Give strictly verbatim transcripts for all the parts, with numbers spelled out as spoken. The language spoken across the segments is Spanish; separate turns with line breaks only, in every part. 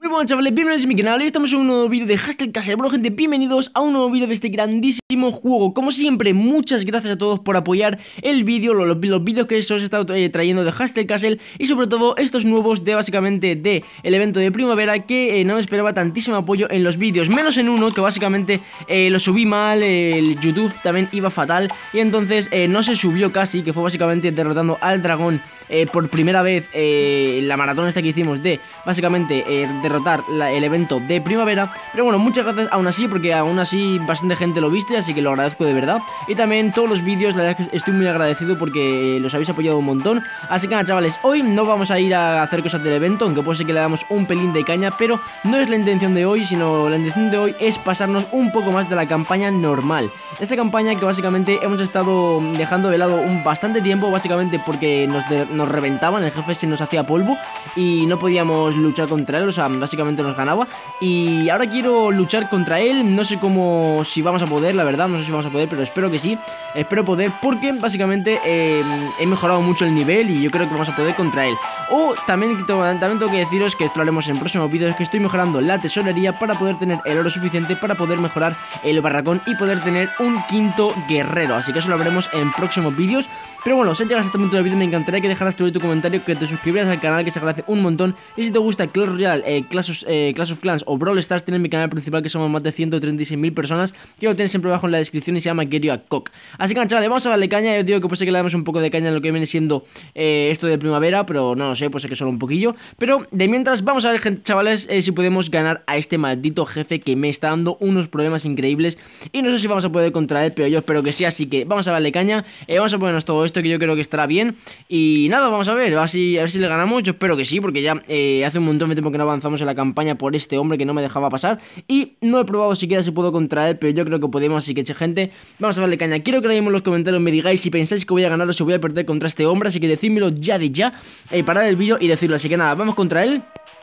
Muy bueno, chavales, bienvenidos a mi canal. Hoy estamos en un nuevo vídeo de Hustle Castle. Bueno, gente, bienvenidos a un nuevo vídeo de este grandísimo juego. Como siempre, muchas gracias a todos por apoyar el vídeo, los, los vídeos que os he estado eh, trayendo de Hustle Castle. Y sobre todo estos nuevos de básicamente de el evento de primavera, que eh, no esperaba tantísimo apoyo en los vídeos, menos en uno que básicamente eh, lo subí mal, eh, el YouTube también iba fatal. Y entonces eh, no se subió casi, que fue básicamente derrotando al dragón eh, por primera vez eh, la maratón esta que hicimos de básicamente eh, derrotar la, el evento de primavera. Pero bueno, muchas gracias aún así, porque aún así bastante gente lo viste, así que lo agradezco de verdad. Y también todos los vídeos, la verdad es que estoy muy agradecido porque los habéis apoyado un montón. Así que nada, chavales, hoy no vamos a ir a hacer cosas del evento, aunque puede ser que le damos un pelín de caña, pero no es la intención de hoy, sino la intención de hoy es pasarnos un poco más de la campaña normal. Esa campaña que básicamente hemos estado dejando de lado un bastante tiempo, básicamente porque nos, de, nos reventaban, el jefe se nos hacía polvo y no podíamos luchar contra él, o sea, básicamente nos ganaba. Y ahora quiero luchar contra él, no sé cómo, si vamos a poder, la verdad, no sé si vamos a poder, pero espero que sí, espero poder, porque básicamente eh, he mejorado mucho el nivel y yo creo que vamos a poder contra él. O también, también tengo que deciros, que esto lo haremos en próximos vídeos, que estoy mejorando la tesorería para poder tener el oro suficiente para poder mejorar el barracón y poder tener un quinto guerrero, así que eso lo veremos en próximos vídeos. Pero bueno, si llegas a este punto del vídeo, me encantaría que dejaras tu, tu comentario, que te suscribieras al canal, que se agradece un montón. Y si te gusta Clash Royale, eh, Clash, of, eh, Clash of Clans o Brawl Stars, tienes mi canal principal, que somos más de ciento treinta y seis mil personas, que lo tienes siempre abajo en la descripción y se llama Get You a Cock. Así que chavales, vamos a darle caña. Yo digo que puede ser que le damos un poco de caña en lo que viene siendo eh, esto de primavera, pero no lo sé, puede ser que solo un poquillo. Pero de mientras, vamos a ver, gente, chavales, eh, si podemos ganar a este maldito jefe que me está dando unos problemas increíbles. Y no sé si vamos a poder contra él, pero yo espero que sí, así que vamos a darle caña. eh, Vamos a ponernos todo esto, que yo creo que estará bien. Y nada, vamos a ver, a ver si, a ver si le ganamos. Yo espero que sí, porque ya eh, hace un montón de tiempo que no avanzamos en la campaña por este hombre que no me dejaba pasar. Y no he probado siquiera si puedo contra él, pero yo creo que podemos, así que che, gente, vamos a darle caña. Quiero que ahora mismo en los comentarios me digáis si pensáis que voy a ganar o si voy a perder contra este hombre, así que decídmelo ya de ya, eh, parar el vídeo y decirlo. Así que nada, vamos contra él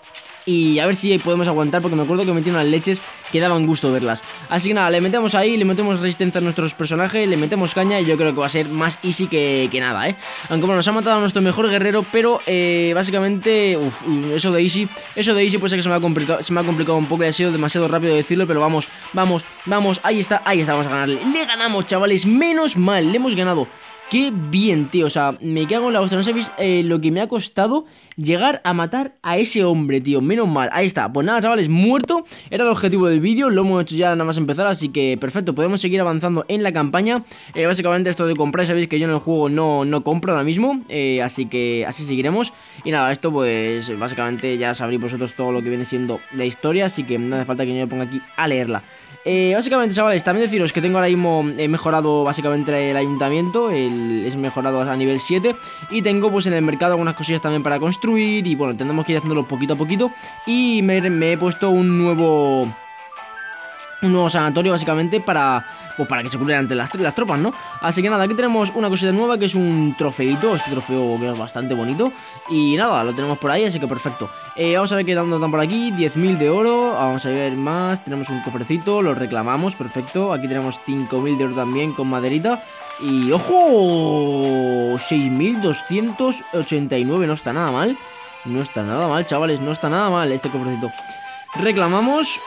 y a ver si podemos aguantar, porque me acuerdo que metieron las leches que daban gusto verlas. Así que nada, le metemos ahí, le metemos resistencia a nuestros personajes, le metemos caña y yo creo que va a ser más easy que, que nada, ¿eh? Aunque bueno, nos ha matado a nuestro mejor guerrero, pero eh, básicamente, uff, eso de easy, eso de easy puede ser que se me ha complicado, se me ha complicado un poco y ha sido demasiado rápido decirlo, pero vamos, vamos, vamos, ahí está, ahí está, vamos a ganarle. Le ganamos, chavales, menos mal, le hemos ganado. Qué bien, tío, o sea, me cago en la hostia. No sabéis eh, lo que me ha costado llegar a matar a ese hombre, tío, menos mal. Ahí está, pues nada, chavales, muerto. Era el objetivo del vídeo, lo hemos hecho ya nada más empezar, así que perfecto, podemos seguir avanzando en la campaña. eh, Básicamente esto de comprar, sabéis que yo en el juego no, no compro ahora mismo, eh, así que así seguiremos. Y nada, esto pues básicamente ya sabréis vosotros todo lo que viene siendo la historia, así que no hace falta que yo me ponga aquí a leerla. Eh, básicamente, chavales, también deciros que tengo ahora mismo, he mejorado básicamente el ayuntamiento, el, es mejorado a nivel siete. Y tengo pues en el mercado algunas cosillas también para construir. Y bueno, tendremos que ir haciéndolo poquito a poquito. Y me, me he puesto un nuevo... Un nuevo sanatorio básicamente para, pues para que se cubran ante las, las tropas, ¿no? Así que nada, aquí tenemos una cosita nueva que es un trofeito. Este trofeo que es bastante bonito. Y nada, lo tenemos por ahí, así que perfecto. eh, Vamos a ver qué tanto dan por aquí. diez mil de oro, vamos a ver más. Tenemos un cofrecito, lo reclamamos, perfecto. Aquí tenemos cinco mil de oro también con maderita. Y ¡ojo! seis mil doscientos ochenta y nueve, no está nada mal. No está nada mal, chavales, no está nada mal este cofrecito. Reclamamos.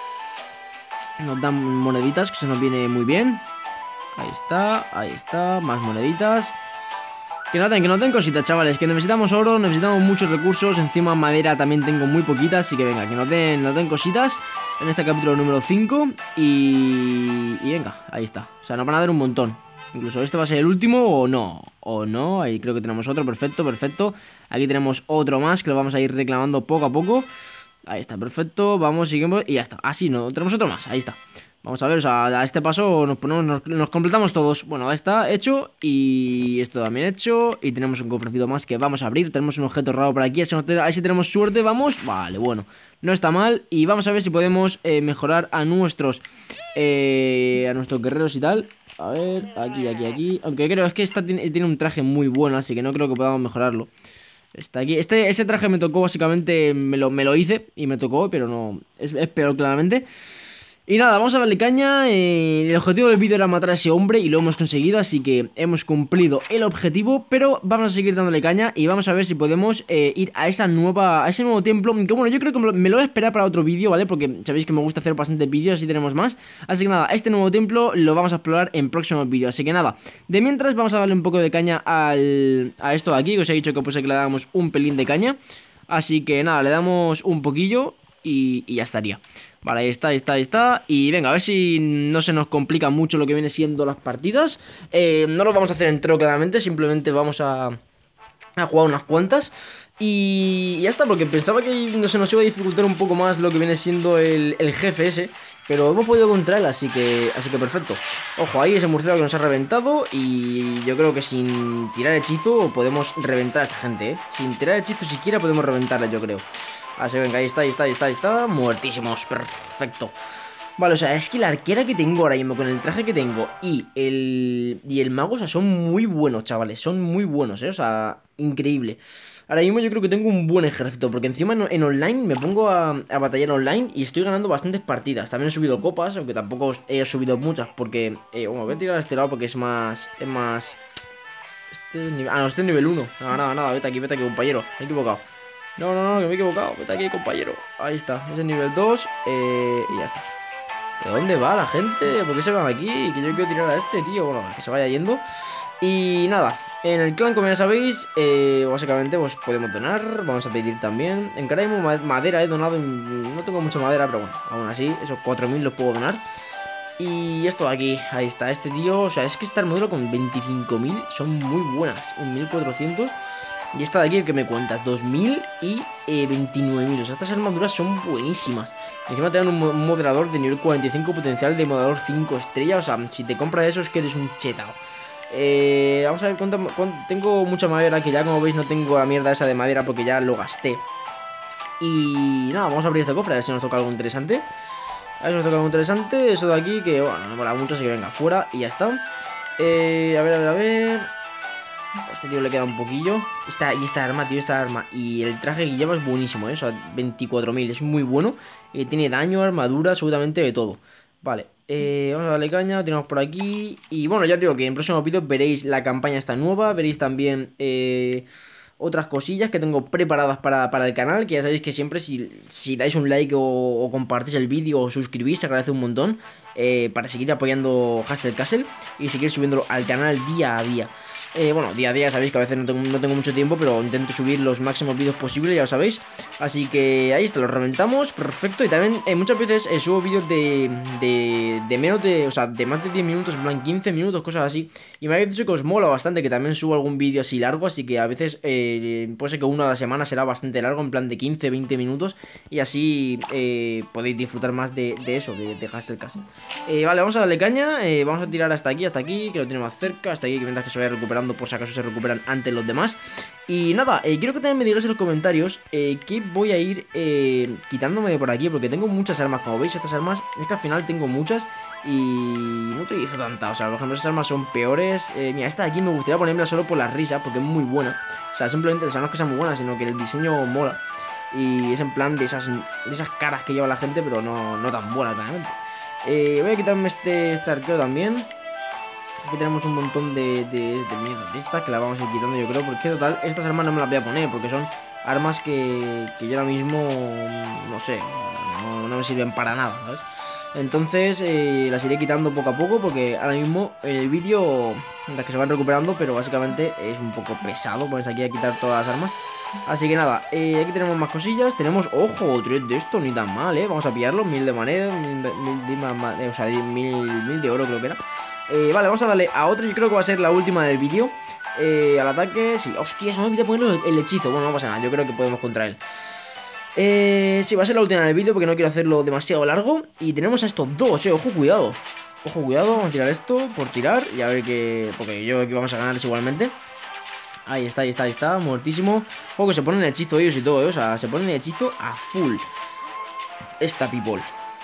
Nos dan moneditas, que se nos viene muy bien. Ahí está, ahí está, más moneditas. Que no den, que no den cositas, chavales, que necesitamos oro, necesitamos muchos recursos. Encima madera también tengo muy poquitas, así que venga, que nos den, nos den cositas en este capítulo número cinco. Y... y venga, ahí está. O sea, nos van a dar un montón. Incluso este va a ser el último o no. O no, ahí creo que tenemos otro, perfecto, perfecto. Aquí tenemos otro más que lo vamos a ir reclamando poco a poco. Ahí está, perfecto, vamos, seguimos y ya está. Así, no, tenemos otro más, ahí está. Vamos a ver, o sea, a este paso nos ponemos, nos, nos completamos todos. Bueno, ahí está, hecho. Y esto también hecho. Y tenemos un cofrecito más que vamos a abrir. Tenemos un objeto raro por aquí, ahí sí tenemos suerte, vamos. Vale, bueno, no está mal. Y vamos a ver si podemos eh, mejorar a nuestros eh, a nuestros guerreros y tal. A ver, aquí, aquí, aquí. Aunque creo, es que esta tiene, tiene un traje muy bueno, así que no creo que podamos mejorarlo. Está aquí. Este, este traje me tocó básicamente, me lo, me lo hice y me tocó, pero no, es, es peor claramente. Y nada, vamos a darle caña. eh, El objetivo del vídeo era matar a ese hombre y lo hemos conseguido, así que hemos cumplido el objetivo. Pero vamos a seguir dándole caña y vamos a ver si podemos eh, ir a esa nueva, a ese nuevo templo. Que bueno, yo creo que me lo, me lo voy a esperar para otro vídeo, ¿vale? Porque sabéis que me gusta hacer bastantes vídeos, así tenemos más. Así que nada, este nuevo templo lo vamos a explorar en próximos vídeos. Así que nada, de mientras vamos a darle un poco de caña al, a esto de aquí, que os he dicho que pues que le damos un pelín de caña. Así que nada, le damos un poquillo y, y ya estaría. Vale, ahí está, ahí está, ahí está. Y venga, a ver si no se nos complica mucho lo que viene siendo las partidas. eh, No lo vamos a hacer entero claramente, simplemente vamos a, a jugar unas cuantas. Y ya está, porque pensaba que no se nos iba a dificultar un poco más lo que viene siendo el, el jefe ese. Pero hemos podido contra él, así que así que perfecto. Ojo, ahí ese murciélago que nos ha reventado. Y yo creo que sin tirar hechizo podemos reventar a esta gente, ¿eh? Sin tirar hechizo siquiera podemos reventarla, yo creo. Así que venga, ahí está, ahí está, ahí está, ahí está. Muertísimos, perfecto. Vale, o sea, es que la arquera que tengo ahora mismo, con el traje que tengo y el, y el mago, o sea, son muy buenos, chavales. Son muy buenos, ¿eh? O sea, increíble. Ahora mismo yo creo que tengo un buen ejército, porque encima en, en online me pongo a, a batallar online y estoy ganando bastantes partidas. También he subido copas, aunque tampoco he subido muchas, porque... Eh, bueno, voy a tirar a este lado porque es más... Es más... Este es nivel... Ah, no, este es nivel uno. Nada, nada, nada, vete aquí, vete aquí, compañero. Me he equivocado. No, no, no, que me he equivocado. Vete aquí, compañero. Ahí está, ese es nivel dos. Eh, y ya está. ¿De dónde va la gente? ¿Por qué se van aquí? Que yo quiero tirar a este, tío. Bueno, que se vaya yendo. Y nada, en el clan, como ya sabéis, eh, básicamente pues podemos donar. Vamos a pedir también. En Caraimo madera he donado. No tengo mucha madera, pero bueno, aún así, esos cuatro mil los puedo donar. Y esto de aquí, ahí está, este tío. O sea, es que esta armadura con veinticinco mil son muy buenas. Un mil cuatrocientos. Y esta de aquí, que me cuentas, dos mil y eh, veintinueve mil. O sea, estas armaduras son buenísimas. Encima te dan un, un moderador de nivel cuarenta y cinco, potencial de moderador cinco estrellas. O sea, si te compras eso es que eres un chetao. Eh, vamos a ver cuánto, cuánto... Tengo mucha madera, que ya como veis no tengo la mierda esa de madera porque ya lo gasté. Y nada, vamos a abrir este cofre a ver si nos toca algo interesante. A ver si nos toca algo interesante. Eso de aquí, que bueno, no me mola mucho, así que venga, fuera y ya está. Eh, a ver, a ver, a ver... A este tío le queda un poquillo. Esta, y esta arma, tío, esta arma. Y el traje que lleva es buenísimo, ¿eh? O sea, veinticuatro mil, es muy bueno. eh, Tiene daño, armadura, absolutamente de todo. Vale, eh, vamos a darle caña, lo tenemos por aquí. Y bueno, ya digo que en próximos vídeos veréis la campaña esta nueva. Veréis también eh, otras cosillas que tengo preparadas para, para el canal. Que ya sabéis que siempre si, si dais un like o, o compartís el vídeo o suscribís, se agradece un montón. eh, Para seguir apoyando Hustle Castle y seguir subiéndolo al canal día a día. Eh, bueno, día a día sabéis que a veces no tengo, no tengo mucho tiempo, pero intento subir los máximos vídeos posibles, ya lo sabéis. Así que ahí está, los reventamos, perfecto. Y también eh, muchas veces eh, subo vídeos de, de, de menos de, o sea, de más de diez minutos, en plan quince minutos, cosas así. Y me habéis dicho que os mola bastante, que también subo algún vídeo así largo. Así que a veces eh, puede ser que uno a la semana será bastante largo, en plan de quince, veinte minutos. Y así eh, podéis disfrutar más de, de eso, de, de Hustle Castle. eh, Vale, vamos a darle caña, eh, vamos a tirar hasta aquí, hasta aquí, que lo tenemos más cerca. Hasta aquí, que mientras que se vaya recuperando, por si acaso se recuperan antes los demás. Y nada, eh, quiero que también me digáis en los comentarios eh, que voy a ir eh, quitándome de por aquí, porque tengo muchas armas. Como veis, estas armas, es que al final tengo muchas y no utilizo tantas. O sea, por ejemplo, esas armas son peores. eh, Mira, esta de aquí me gustaría ponerla solo por las risas, porque es muy buena. O sea, simplemente, o sea, no es que sea muy buena, sino que el diseño mola. Y es en plan de esas, de esas caras que lleva la gente, pero no, no tan buenas, claramente. eh, Voy a quitarme este, este arquero también. Aquí tenemos un montón de, de, de mierda de estas que la vamos a ir quitando, yo creo. Porque total, estas armas no me las voy a poner, porque son armas que, que yo ahora mismo, no sé, no, no me sirven para nada, ¿sabes? Entonces eh, las iré quitando poco a poco, porque ahora mismo el vídeo, las que se van recuperando, pero básicamente es un poco pesado ponerse aquí a quitar todas las armas. Así que nada, eh, aquí tenemos más cosillas. Tenemos, ojo, tres de esto, ni tan mal, eh. Vamos a pillarlo, mil de moneda, mil, mil, mil, o sea, mil, mil de oro creo que era. Eh, vale, vamos a darle a otro. Yo creo que va a ser la última del vídeo. eh, Al ataque, sí, hostia, se me olvidó ponerlo el hechizo. Bueno, no pasa nada, yo creo que podemos contra él. Eh, sí, va a ser la última del vídeo, porque no quiero hacerlo demasiado largo. Y tenemos a estos dos, eh, ojo, cuidado. Ojo, cuidado, vamos a tirar esto por tirar. Y a ver qué, porque yo creo que vamos a ganar igualmente. Ahí está, ahí está, ahí está, muertísimo. Ojo, que se ponen hechizo ellos y todo, eh. O sea, se ponen hechizo a full. Esta people.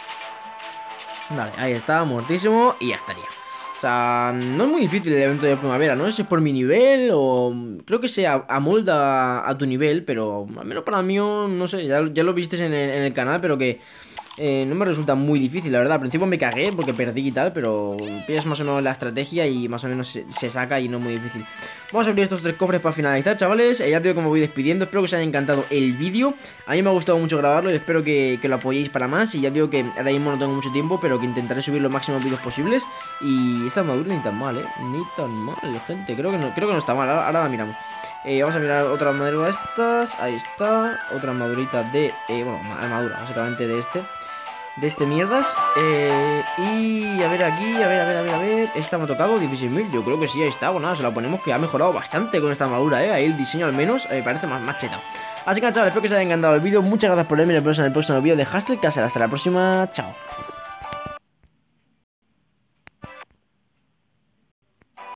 Vale, ahí está, muertísimo. Y ya estaría. O sea, no es muy difícil el evento de primavera. No sé si es por mi nivel o... Creo que se amolda a tu nivel, pero al menos para mí, no sé, ya, ya lo viste en el, en el canal, pero que eh, no me resulta muy difícil, la verdad. Al principio me cagué porque perdí y tal, pero pillas más o menos la estrategia y más o menos se, se saca y no es muy difícil. Vamos a abrir estos tres cofres para finalizar, chavales. eh, Ya te digo que me voy despidiendo, espero que os haya encantado el vídeo. A mí me ha gustado mucho grabarlo y espero que, que lo apoyéis para más. Y ya digo que ahora mismo no tengo mucho tiempo, pero que intentaré subir los máximos vídeos posibles. Y esta armadura ni tan mal, eh, ni tan mal, gente. Creo que no, creo que no está mal, ahora, ahora la miramos. Eh, vamos a mirar otra armadura de estas. Ahí está, otra armadurita de, eh, bueno, armadura básicamente de este De este mierdas. eh, Y a ver aquí, a ver, a ver, a ver, a ver. Esta me ha tocado dieciséis mil, yo creo que sí, ahí está. Bueno, nada, se la ponemos, que ha mejorado bastante con esta armadura, eh. Ahí el diseño al menos eh, parece más macheta. Así que chavales, espero que os haya encantado el vídeo. Muchas gracias por verme y nos vemos en el próximo vídeo de Hustle Castle. Hasta la próxima, chao.